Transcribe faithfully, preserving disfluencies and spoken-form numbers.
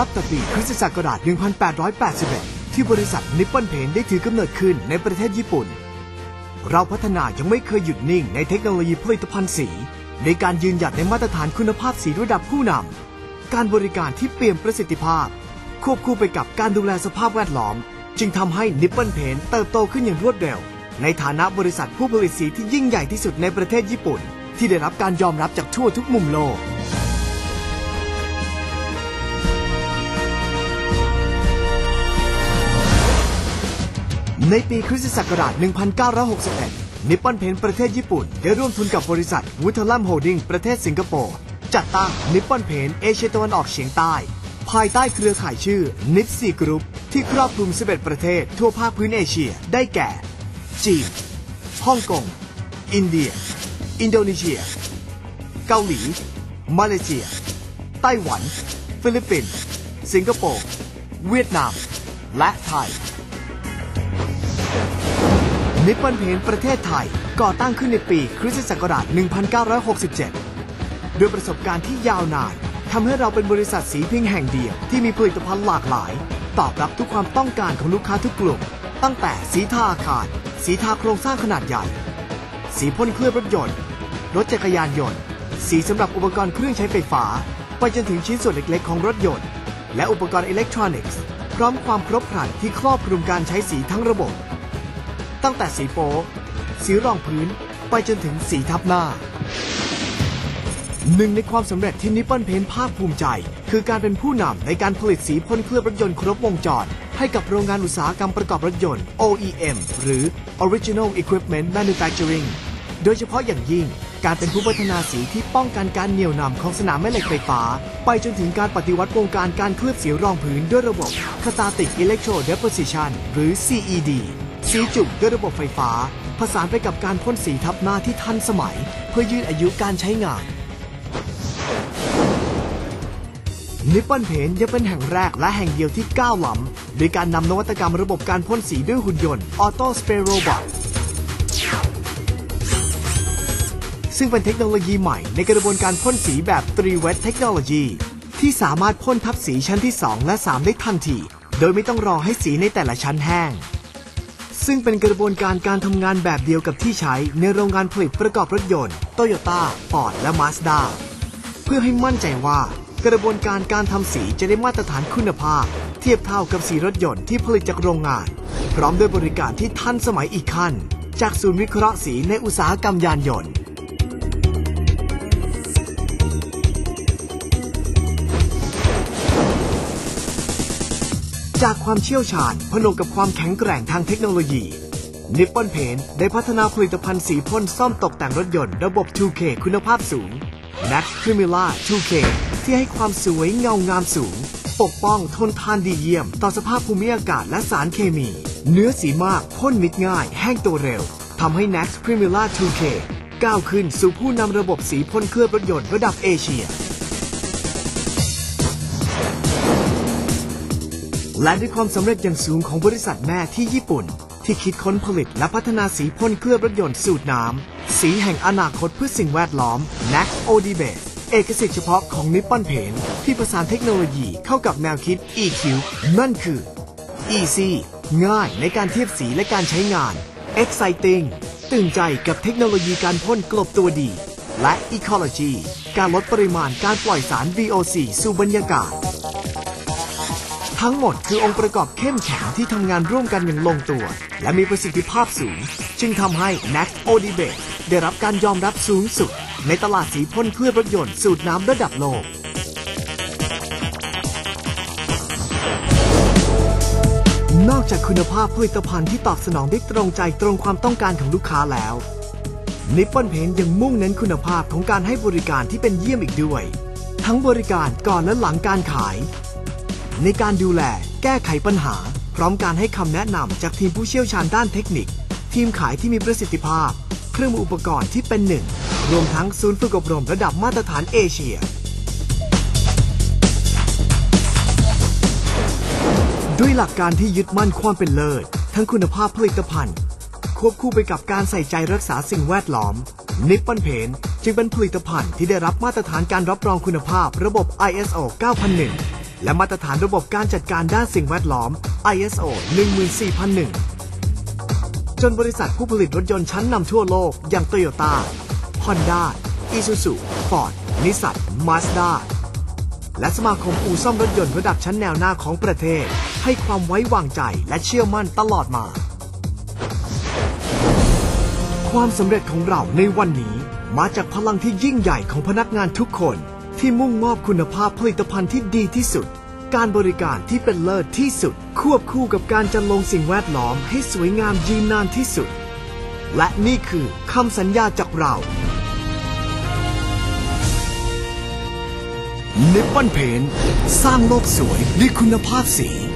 นับแต่ปีคริสตศักราช หนึ่งพันแปดร้อยแปดสิบเอ็ด ที่บริษัทนิปปอนเพนท์ได้ถือกำเนิดขึ้นในประเทศญี่ปุ่นเราพัฒนายังไม่เคยหยุดนิ่งในเทคโนโลยีผลิตภัณฑ์สีในการยืนหยัดในมาตรฐานคุณภาพสีระดับผู้นำการบริการที่เปี่ยมประสิทธิภาพควบคู่ไปกับการดูแลสภาพแวดล้อมจึงทำให้นิปปอนเพนท์เติบโตขึ้นอย่างรวดเร็วในฐานะบริษัทผู้ผลิตสีที่ยิ่งใหญ่ที่สุดในประเทศญี่ปุ่นที่ได้รับการยอมรับจากทั่วทุกมุมโลกในปีคริสตศักราช หนึ่งพันเก้าร้อยหกสิบเอ็ด นิปปอนเพนท์ประเทศญี่ปุ่นได้ร่วมทุนกับบริษัทวูทลัมโฮลดิ้งประเทศสิงคโปร์จัดตั้งนิปปอนเพนท์เอเชียตะวันออกเฉียงใต้ภายใต้เครือข่ายชื่อนิปซีกรุ๊ปที่ครอบคลุมสิบเอ็ดประเทศทั่วภาคพื้นเอเชียได้แก่จีนฮ่องกงอินเดียอินโดนีเซียเกาหลีมาเลเซียไต้หวันฟิลิปปินส์สิงคโปร์เวียดนามและไทยนิปปอนเพนท์ประเทศไทยก่อตั้งขึ้นในปีคริสตศักราช หนึ่งพันเก้าร้อยหกสิบเจ็ด ด้วยประสบการณ์ที่ยาวนานทำให้เราเป็นบริษัทสีเพียงแห่งเดียวที่มีผลิตภัณฑ์หลากหลายตอบรับทุกความต้องการของลูกค้าทุกกลุ่มตั้งแต่สีทาอาคารสีทาโครงสร้างขนาดใหญ่สีพ่นเคลือบรถยนต์รถจักรยานยนต์สีสำหรับอุปกรณ์เครื่องใช้ไฟฟ้าไปจนถึงชิ้นส่วนเล็กๆของรถยนต์และอุปกรณ์อิเล็กทรอนิกส์พร้อมความครบครันที่ครอบคลุมการใช้สีทั้งระบบตั้งแต่สีโป๊สีรองพื้นไปจนถึงสีทับหน้าหนึ่งในความสำเร็จที่นิปปอนเพนท์ภาคภูมิใจคือการเป็นผู้นำในการผลิตสีพ่นเคลือบรถยนต์ครบวงจรให้กับโรงงานอุตสาหกรรมประกอบรถยนต์ โอ อี เอ็ม หรือ Original Equipment Manufacturing โดยเฉพาะอย่างยิ่งการเป็นผู้พัฒนาสีที่ป้องกันการเหนี่ยวนำของสนามแม่เหล็กไฟฟ้าไปจนถึงการปฏิวัติวงการการเคลือบสีรองพื้นด้วยระบบ Catalytic Electrode Deposition หรือ ซี อี ดี สีจุ่มด้วยระบบไฟฟ้าผสานไปกับการพ่นสีทับหน้าที่ทันสมัยเพื่อยืดอายุการใช้งานนิปปอนเพนท์ยังเป็นแห่งแรกและแห่งเดียวที่ก้าวล้ำโดยการนำนวัตกรรมระบบการพ่นสีด้วยหุ่นยนต์ออโต้สเปรย์โรบอทซึ่งเป็นเทคโนโลยีใหม่ในกระบวนการพ่นสีแบบ ทรี เวท Technology ที่สามารถพ่นทับสีชั้นที่สองและสามได้ทันทีโดยไม่ต้องรอให้สีในแต่ละชั้นแห้งซึ่งเป็นกระบวนการการทำงานแบบเดียวกับที่ใช้ในโรงงานผลิตประกอบรถยนต์ Toyota, Ford และ Mazda เพื่อให้มั่นใจว่ากระบวนการการทำสีจะได้มาตรฐานคุณภาพเทียบเท่ากับสีรถยนต์ที่ผลิตจากโรงงานพร้อมด้วยบริการที่ทันสมัยอีกขั้นจากศูนย์วิเคราะห์สีในอุตสาหกรรมยานยนต์จากความเชี่ยวชาญผนวกกับความแข็งแกร่งทางเทคโนโลยีนิปปอนเพนท์ได้พัฒนาผลิตภัณฑ์สีพ่นซ่อมตกแต่งรถยนต์ระบบ ทู เค คุณภาพสูง Max Primula ทู เค ที่ให้ความสวยเงางามสูงปกป้องทนทานดีเยี่ยมต่อสภาพภูมิอากาศและสารเคมีเนื้อสีมากพ่นมิดง่ายแห้งตัวเร็วทำให้ Max Primula ทู เค ก้าวขึ้นสู่ผู้นำระบบสีพ่นเคลือบรถยนต์ระดับเอเชียและด้วยความสำเร็จอย่างสูงของบริษัทแม่ที่ญี่ปุ่นที่คิดค้นผลิตและพัฒนาสีพ่นเคลือบรถยนต์สูตรน้ำสีแห่งอนาคตเพื่อสิ่งแวดล้อม เน็กซ์ โอ ดี Base เอกสิทธิ์เฉพาะของนิปปอนเพนท์ที่ผสานเทคโนโลยีเข้ากับแนวคิด อี คิว นั่นคือ Easy ง่ายในการเทียบสีและการใช้งาน Exciting ตื่นใจกับเทคโนโลยีการพ่นกลบตัวดีและ Ecology การลดปริมาณการปล่อยสาร วี โอ ซี สู่บรรยากาศทั้งหมดคือองค์ประกอบเข้มแข็งที่ทำงานร่วมกันอย่างลงตัวและมีประสิทธิภาพสูงจึงทำให้ เน็กซ์ โอ ดี Base ได้รับการยอมรับสูงสุดในตลาดสีพ่นเคลือบรถยนต์สูตรน้ำระดับโลกนอกจากคุณภาพผลิตภัณฑ์ที่ตอบสนองได้ตรงใจตรงความต้องการของลูกค้าแล้วนิปปอนเพนท์ยังมุ่งเน้นคุณภาพของการให้บริการที่เป็นเยี่ยมอีกด้วยทั้งบริการก่อนและหลังการขายในการดูแลแก้ไขปัญหาพร้อมการให้คำแนะนำจากทีมผู้เชี่ยวชาญด้านเทคนิคทีมขายที่มีประสิทธิภาพเครื่องมืออุปกรณ์ที่เป็นหนึ่งรวมทั้งศูนย์ฝึกอบรมระดับมาตรฐานเอเชียด้วยหลักการที่ยึดมั่นความเป็นเลิศทั้งคุณภาพผลิตภัณฑ์ควบคู่ไปกับการใส่ใจรักษาสิ่งแวดล้อมนิปปอนเพนท์จึงเป็นผลิตภัณฑ์ที่ได้รับมาตรฐานการรับรองคุณภาพระบบ ไอ เอส โอ เก้าพันหนึ่งและมาตรฐานระบบการจัดการด้านสิ่งแวดล้อม ไอ เอส โอ หนึ่งสี่ศูนย์หนึ่ง จนบริษัทผู้ผลิตรถยนต์ชั้นนำทั่วโลกอย่าง Toyota, Honda, Isuzu, Ford, Nissan, Mazda และสมาคมอู่ซ่อมรถยนต์ระดับชั้นแนวหน้าของประเทศให้ความไว้วางใจและเชื่อมั่นตลอดมาความสำเร็จของเราในวันนี้มาจากพลังที่ยิ่งใหญ่ของพนักงานทุกคนที่มุ่งมอบคุณภาพผลิตภัณฑ์ที่ดีที่สุดการบริการที่เป็นเลิศที่สุดควบคู่กับการจัดลงสิ่งแวดล้อมให้สวยงามยืนนานที่สุดและนี่คือคำสัญญาจากเรา Nippon Paint สร้างโลกสวยด้วยคุณภาพสี